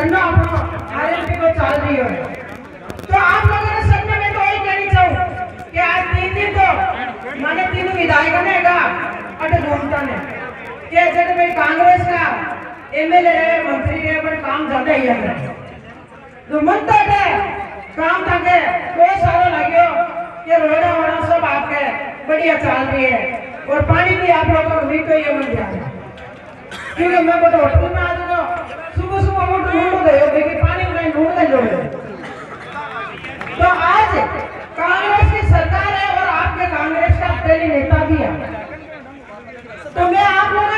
करना अपना आरएलपी को चल रही हो। तो आप लोगों ने सबने मैं तो वही कहनी चाहूँ कि आज 3 दिन तो माने 3 विधायक ने का अटे घूमता ने कि जब भाई कांग्रेस का एमएलए रहे मंत्री रहे पर काम ज्यादा ही है तो मनता है काम ताके कोई सारा लगे कि रोड़ा वोड़ा सब आपके बढ़िया चल रही है और पानी भी आप लोगों को मीठो ये मिल जाए क्योंकि मैं बता होटल में आ जाऊंगा सुबह सुबह वो ढूंढ गए हो कि पानी में ढूंढ ले लोगे। तो आज कांग्रेस की सरकार है और आपके कांग्रेस का पहले नेता भी है। तो मैं आप लोगों